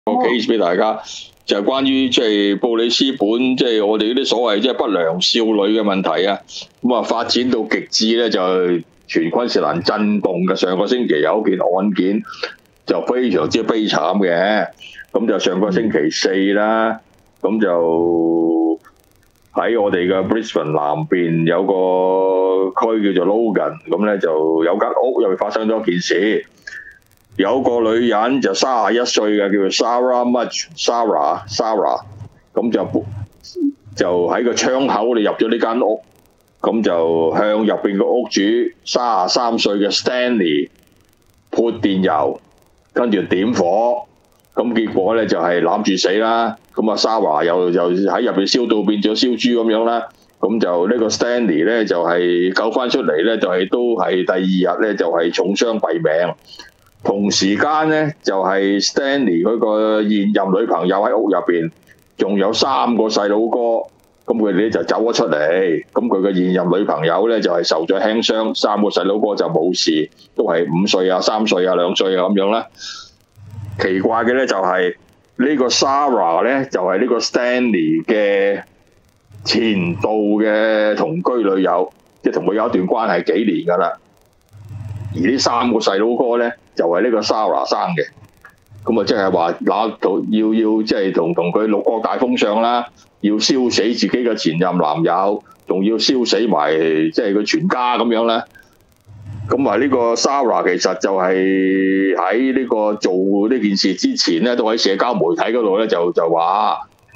個 case 俾大家，就係關於即係布里斯本，即係我哋嗰啲所謂即係不良少女嘅問題啊。咁啊發展到極致咧，就全昆士蘭震動嘅。上個星期有件案件就非常之悲慘嘅，咁就上個星期四啦，咁就喺我哋嘅 Brisbane 南邊有個區叫做 Logan， 咁咧就有間屋入面發生咗件事。有個女人就31歲嘅，叫做 Sarah Mudge，Sarah， 咁就喺個窗口度入咗呢間屋，咁就向入邊個屋主33歲嘅 Stanley 潑電油，跟住點火，咁結果咧就係攬住死啦。咁啊 Sarah 又喺入邊燒到變咗燒豬咁樣啦。咁就呢個 Stanley 咧就係救翻出嚟咧，就係都係第二日咧就係重傷斃命。同時間咧，就係 Stanley 嗰個現任女朋友喺屋入邊，仲有3個細佬哥，咁佢哋咧就走咗出嚟。咁佢嘅現任女朋友咧就係受咗輕傷，3個細佬哥就冇事，都係5歲啊、3歲啊、2歲啊咁樣啦。奇怪嘅咧就係呢個 Sarah 咧，就係呢個 Stanley 嘅前度嘅同居女友，即係同佢有一段關係幾年㗎啦。而呢3個細佬哥咧，就係呢個 Sarah 生嘅，咁啊即係話要即係同佢六國大封相啦，要燒死自己嘅前任男友，仲要燒死埋即係佢全家咁樣啦。咁啊呢個 Sarah 其實就係喺呢個做呢件事之前咧，都喺社交媒體嗰度咧就話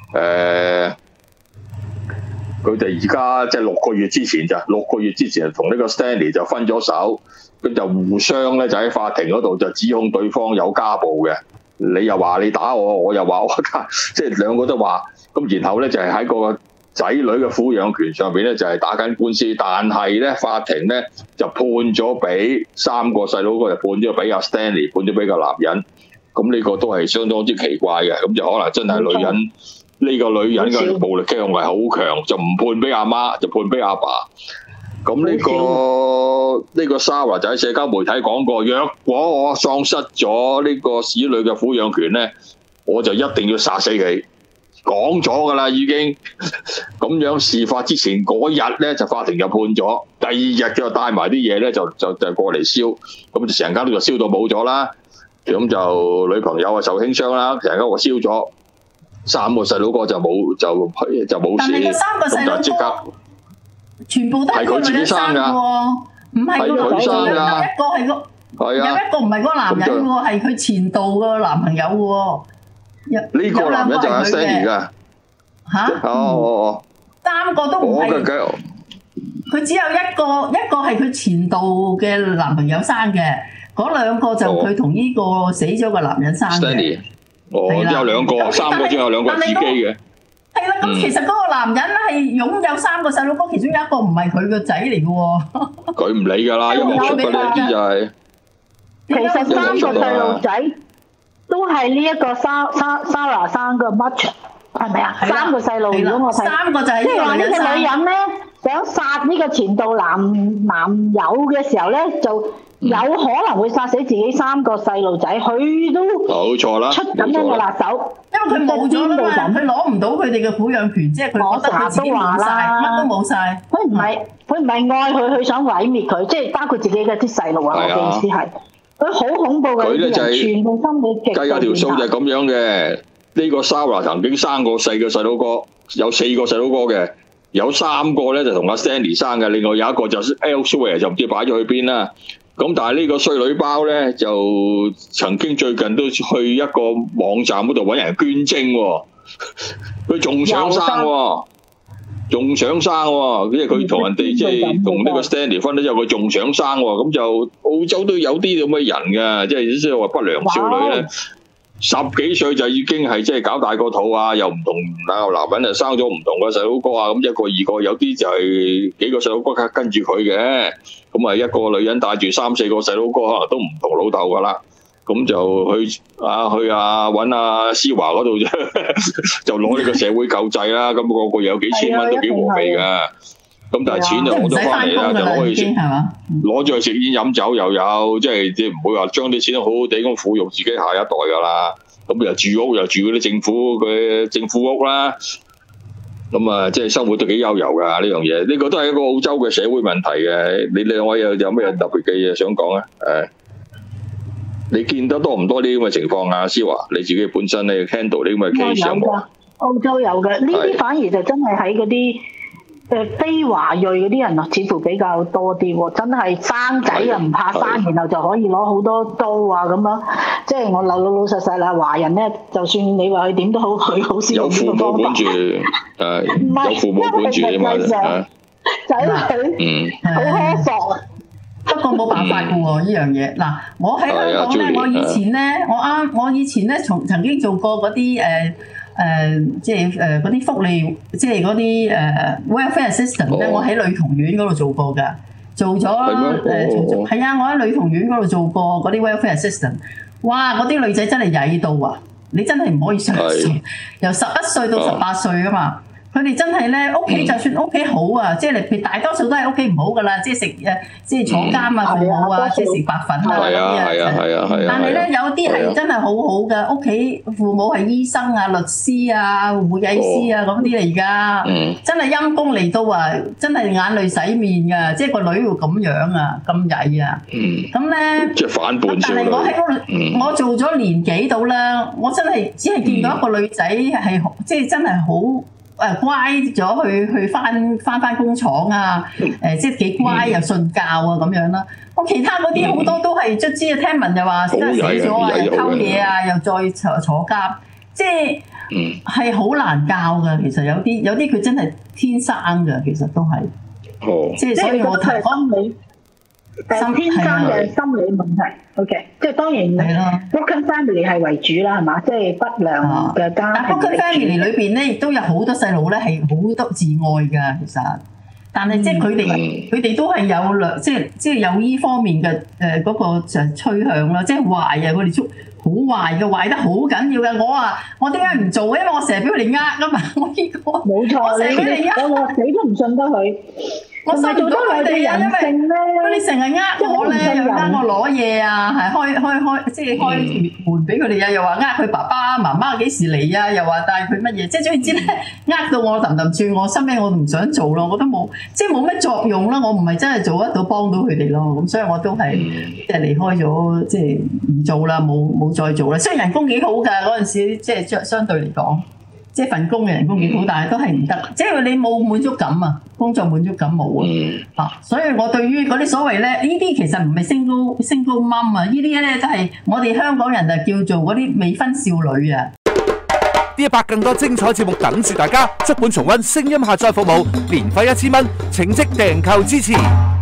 佢哋而家即係6個月之前同呢個 Stanley 就分咗手。咁就互相咧就喺法庭嗰度就指控對方有家暴嘅，你又話你打我，我又話我打，即係兩個都話。咁然後咧就係喺個仔女嘅撫養權上邊咧就係打緊官司，但係咧法庭咧就判咗俾3個細佬哥，就判咗俾阿 Stanley， 判咗俾個男人。咁呢個都係相當之奇怪嘅，咁就可能真係女人呢個女人嘅暴力傾向係好強，就唔判俾阿媽，就判俾阿爸。咁呢個 Sarah 就喺社交媒體講過，若果我喪失咗呢個子女嘅撫養權咧，我就一定要殺死佢。講咗㗎啦，已經咁樣。事發之前嗰日咧，就法庭就判咗，第2日就帶埋啲嘢咧，就過嚟燒，咁就成間屋就燒到冇咗啦。咁就女朋友啊受輕傷啦，成間屋燒咗，3個細佬哥就冇事。 但係個3個細佬哥全部都係佢自己生㗎，唔係個男生㗎，有一個唔係嗰個男人喎，係佢前度個男朋友喎。 呢個男人就係 Stanley 㗎。嚇？3 個都唔係。佢只有一個係佢前度嘅男朋友生嘅，嗰2個就佢同呢個死咗個男人生嘅。 Stanley，有2個，3個之後有2個自己嘅。 係啦，咁其實嗰個男人係擁有3個細佬哥，其中有一個唔係佢個仔嚟嘅喎。佢唔理㗎啦，因為出嗰啲就係。 其實3個細路仔都係呢一個 Sarah 生嘅 Mudge， 係咪啊？3個細路，如果我睇，3個就係即係話呢個女人咧，想殺呢個前度男友嘅時候咧，就有可能會殺死自己3個細路仔，佢都冇錯啦， 出咁樣嘅辣手， 因為佢冇咗啦嘛，佢攞唔到佢哋嘅撫養權，即係佢覺得佢自己冇晒，乜都冇晒。 佢唔係愛佢，佢想毀滅佢，即係包括自己嘅啲細路啊！我嘅意思係，佢好恐怖嘅人，全部心理極度變態。 計下條數就係咁樣嘅。呢個 Sarah 曾經生過4個細佬哥，有4個細佬哥嘅，有3個咧就同阿 Stanley 生嘅，另外有一個就 elsewhere 就唔知擺咗去邊啦。咁但係呢個衰女包咧，就曾經最近都去一個網站嗰度揾人捐精喎，佢仲想生喎，因為佢同人哋即係同呢個 Stanley 分咗之後，佢仲想生喎，咁就澳洲都有啲咁嘅人㗎，即係話不良少女咧，10幾歲就已經係即係搞大個肚啊，又唔同男人就生咗唔同嘅細佬哥啊，咁1個2個，有啲就係幾個細佬哥跟住佢嘅。咁啊，一個女人帶住3、4個細佬哥，可能都唔同老豆噶啦。咁就去揾阿思華嗰度就攞呢個社會救濟啦。咁個月有幾千蚊都幾和味㗎。咁但係錢就攞咗翻嚟啦，就攞咗去食煙飲酒又有，即係唔會話將啲錢好好地咁撫育自己下一代㗎啦。 咁又住屋又住嗰啲政府屋啦。咁啊，即係生活都幾悠遊㗎呢樣嘢，呢個都係一個澳洲嘅社會問題嘅。你兩位有咩特別嘅嘢想講啊？你見得多唔多啲咁嘅情況啊？思華，你自己本身咧 handle 呢啲咁嘅 case 有冇？ 澳洲有嘅，呢啲反而就真係喺嗰啲非華裔嗰啲人啊，似乎比較多啲喎。真係生仔又唔怕生，然後就可以攞好多刀啊咁樣。即係我老實實啦，華人咧，就算你話佢點都好，佢好少用呢個方法。有父母管住，有父母管住啊嘛，仔女好苛索啊。 不過冇辦法嘅喎，呢樣嘢。嗱，我喺香港咧，我以前咧曾經做過嗰啲即係嗰啲福利，即係嗰啲welfare assistant 咧，我喺女童院嗰度做過㗎，做咗係啊，我喺女童院嗰度做過嗰啲 welfare assistant。哇！嗰啲女仔真係曳到啊！你真係唔可以相信，由11歲到18歲㗎嘛。佢哋真係咧，屋企就算屋企好啊，即係你大多數都係屋企唔好噶啦，即係即係坐監啊，父母啊，即係食白粉啊嗰啲啊。但係咧，有啲係真係好好嘅，屋企父母係醫生啊、律師啊、會計師啊咁啲嚟㗎。真係陰公嚟到啊！真係眼淚洗面㗎，即係個女會咁樣啊，咁曳啊。咁咧， 即係反叛少女。 但係我喺嗰度，我做咗年幾到啦，我真係只係見到一個女仔係即係真係好。乖咗去翻工廠啊！即係幾乖又信教啊咁樣啦。咁其他嗰啲好多都係卒之啊，聽聞又話死咗啊，又偷嘢啊，又再坐監，即係好難教㗎。其實有啲佢真係天生㗎，其實都係。即係所以我睇天生嘅心理問題 ，OK， 即係當然 broken family 係為主啦，係嘛？即係不良嘅家庭。但 broken family 裏邊咧，亦都有好多細路咧係好多自愛㗎，其實。但係即係佢哋都係有即係有依方面嘅嗰個趨向啦，即係壞啊！佢哋好壞嘅，壞得好緊要嘅。我點解唔做？因為我成日俾佢哋呃㗎嘛。我呢個冇錯，我成日俾你呃，我死都唔信得佢。 我信唔到佢哋啊，因為佢哋成日呃我咧，又呃我攞嘢啊，係開即係開門俾佢哋啊，又話呃佢爸爸媽媽幾時嚟啊，又話帶佢乜嘢，即係總之咧呃到我氹轉，我身邊我唔想做咯，我都冇即係冇乜作用啦，我唔係真係做得到幫到佢哋咯，咁所以我都係即係離開咗，即係唔做啦，冇再做啦。雖然人工幾好㗎嗰陣時，即係相對嚟講。即係份工嘅人工幾好，但係都係唔得，即係你冇滿足感啊，工作滿足感冇啊，所以我對於嗰啲所謂咧，呢啲其實唔係single mom啊，呢啲咧都係我哋香港人就叫做嗰啲未婚少女啊。 D100更多精彩節目等住大家，足本重溫聲音下載服務，年費1000蚊，請即訂購支持。